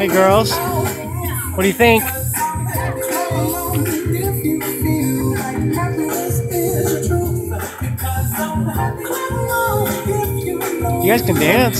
Hey girls, what do you think? You guys can dance.